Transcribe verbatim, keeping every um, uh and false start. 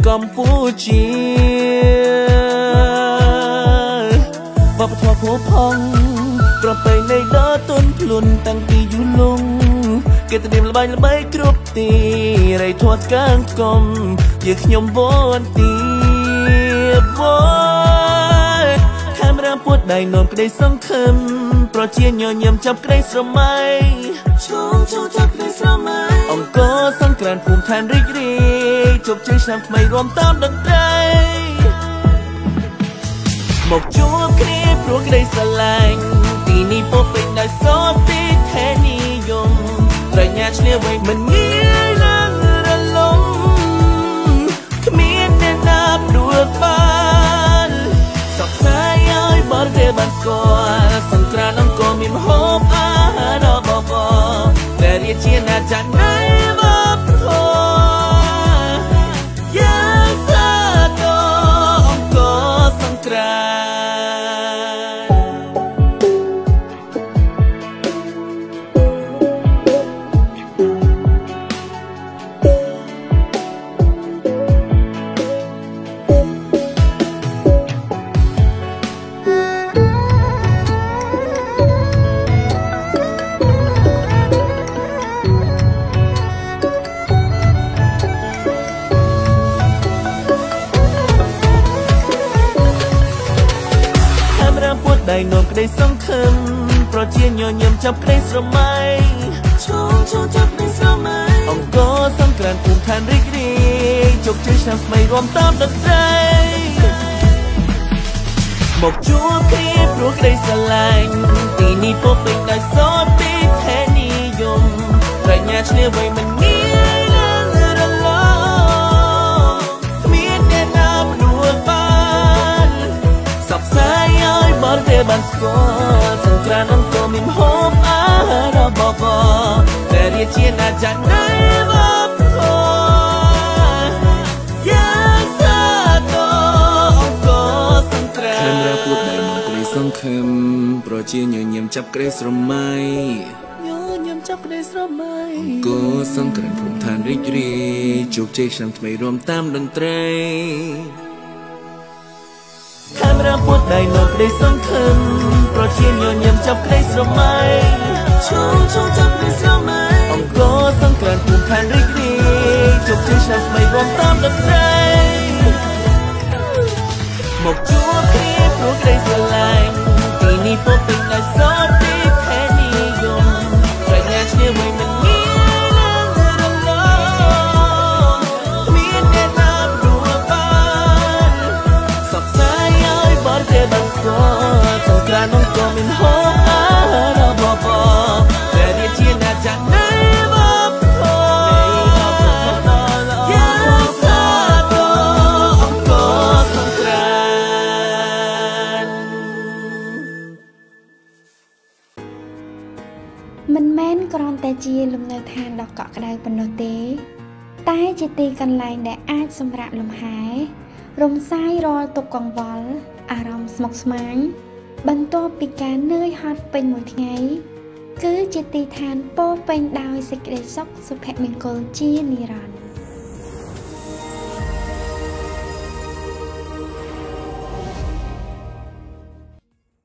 កម្ពុជាវប្បធម៌ផូរផង់ប្រពៃណីដ៏ទន់ភ្លន់តាំងពីយូរលង់គេត្រៀមល្បែងល្បីគ្រប់ទីរៃធាត់កាងកំយើងខ្ញុំវន្ទីវ៉ាកាមេរ៉ាពួតដៃនោមក្តីសង្ឃឹមប្រជាញញឹមចាប់ក្តីស្រមៃឈោងឈោងចាប់ក្តីស្រមៃអង្គរសង្ក្រាន្តភូមិឋានរីករាយជោគជ័យឆ្នាំថ្មីរួមតាមតន្ត្រីមកជួបគ្នាព្រោះក្តីស្រឡាញ់ទីនេះពោពេញដោយសតិធិនិយមប្រាជ្ញាឈ្លាសវៃមិនងាយនឹងរលំគ្មានអ្នកណាព្រួតបានសកស្ាយឲ្យបរទេសបានស្គាល់សង្គ្រាមអង្គរមានម្ហូបអាហារដ៏បបរតែរាជាណាចក្រនៃវប្បធម៌យ៉ាងសាទរអង្គរសង្គ្រាមដៃនោមក្តីសង្ឃឹមប្រជាញញឹមចាប់ក្តីស្រមៃឈោងឈោងចាប់ក្តីស្រមៃអង្គរសង្ក្រាន្តភូមិឋានរីករាយជោគជ័យឆ្នាំថ្មីរួមតាមតន្ត្រីមកជួបគ្នាព្រោះក្តីស្រឡាញ់ទីនេះពោពេញដោយសតិធិនិយមប្រាជ្ញាឈ្លាសវៃមិនងាយនឹងរលំគ្មានអ្នកណាព្រួតបានសពសាយឲ្យបរទេសបានស្គាល់សង្គ្រាមអង្គរមានម្ហូបអាហារដ៏បបរតែរាជាណាចក្រនៃវប្បធម៌យ៉ាងសាទរអង្គរសង្គ្រាមកាមេរ៉ាពួតដៃនោមក្តីសង្ឃឹមប្រជាញញឹមចាប់ក្តីស្រមៃញញឹមចាប់ក្តីស្រមៃអង្គរសង្គ្រាន្តភូមិឋានរីករាយជោគជ័យឆ្នាំថ្មីរួមតាមតន្ត្រីកាមេរ៉ាពួតដៃនោមក្តីសង្ឃឹមប្រជាញញឹមចាប់ក្តីស្រមៃឈោងឈោងចាប់ក្តីស្រមៃអង្គរសង្គ្រាន្តភូមិឋានរីករាយជោគជ័យឆ្នាំថ្មីរួមតាមតន្ត្រីមកជួបគ្នាព្រោះក្តីស្រឡាញ់ទីនេះពោពេញដោយសតិធិនិយមប្រាជ្ញាឈ្លាសវៃមិនងាយនឹងរលំគ្មានអ្នកណាព្រួតបានសកស្ាយឲ្យបរទេសបានស្គាល់សង្គ្រាមអង្គរមានម្ហូបអាហារដ៏បបរតែរាជាណាចក្រនៃវប្បធម៌យ៉ាងសាទរអង្គរសង្គ្រាមមិនមែនគ្រាន់តែជាលំនៅឋានដ៏កក់ក្ដៅប៉ុណ្ណោះទេតែជាទីកន្លែងដែលអាចសម្រាកលំហែរំសាយរាល់ទុក្ខកង្វល់អារម្មណ៍ស្មុគស្មាញបន្ទាប់ពីការនឿយហត់ពេញមួយថ្ងៃគឺជាទីឋានពោរពេញដោយសេចក្តីសុខសុភមង្គលជានិរន្តរ៍